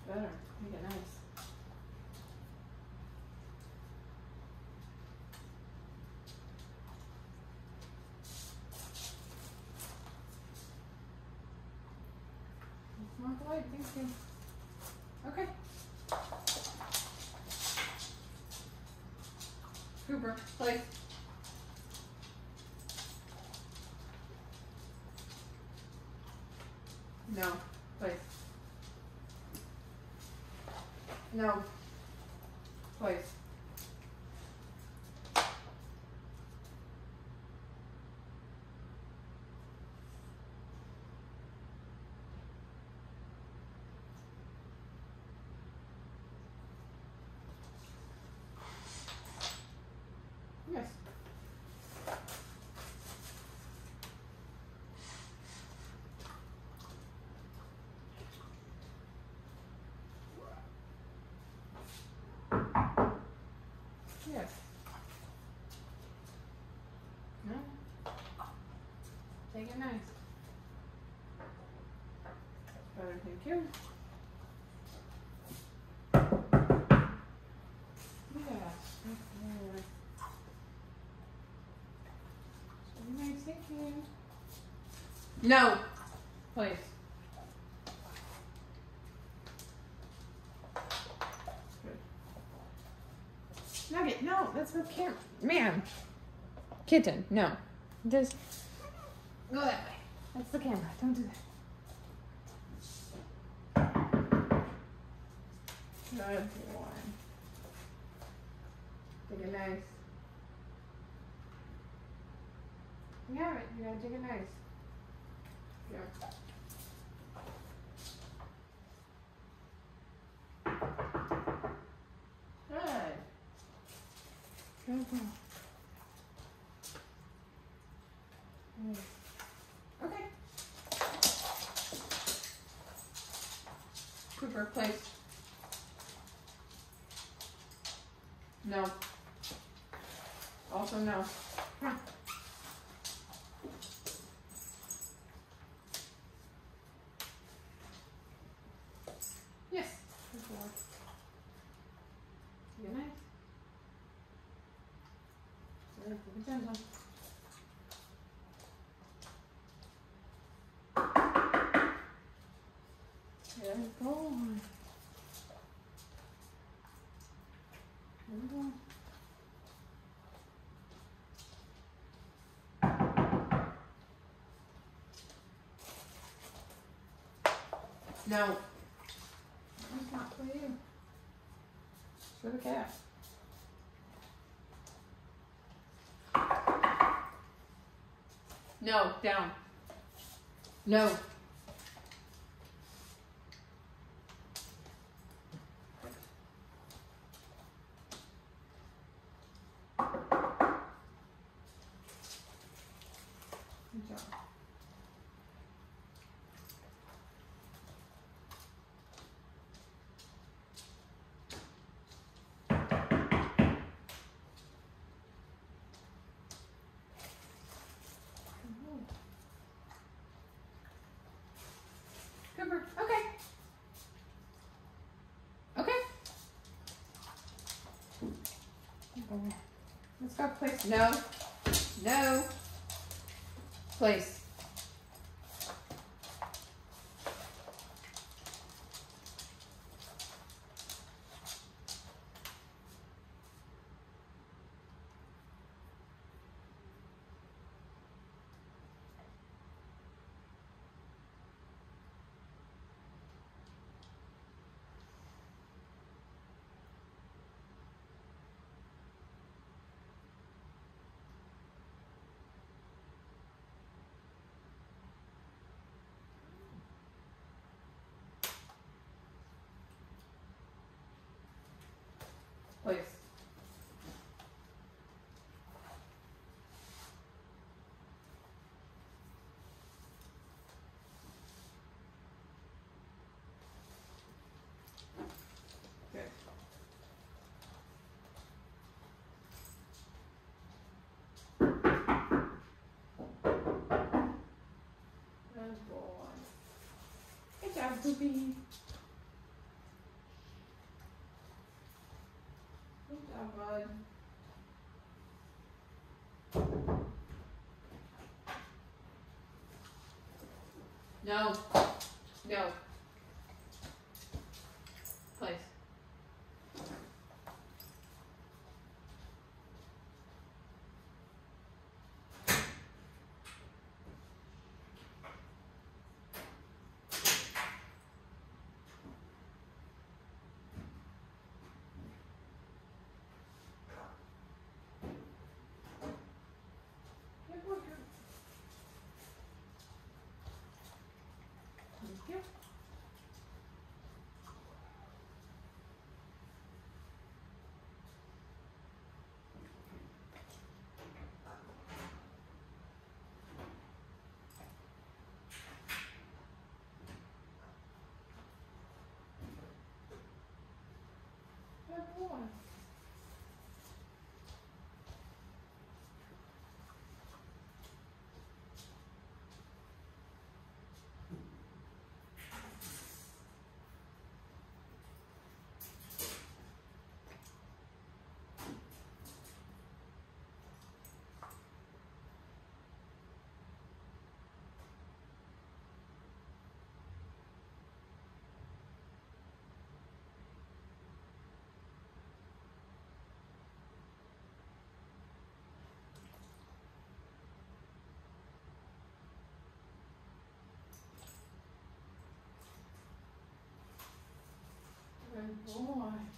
better. Make it nice. Mark Lloyd, thank you. Okay. Cooper, place. No, place. No, place. Yes. Yes. No. Take it nice. Better, thank you. Yes. Okay. So nice, thank you. No. Please. Good. Nugget, no, that's for camera. Man. Kitten, no. Just go that way. That's the camera. Don't do that. Good boy. Take it nice. You have it. You gotta take it nice. Yeah. Good. Good boy. Okay. Cooper, place. No. Also no. Huh. Yes. Good boy. Good night. Good gentle. Good boy. Good boy. No. That's not for you. It's for the cat. No, down. No. Good job. Cooper, okay. Okay. Let's go place. No. No. Place. Place. Good. Good boy. Good job, Poopy. good. No. No. Place. Good boy, girl. Thank you. Good boy. Good boy.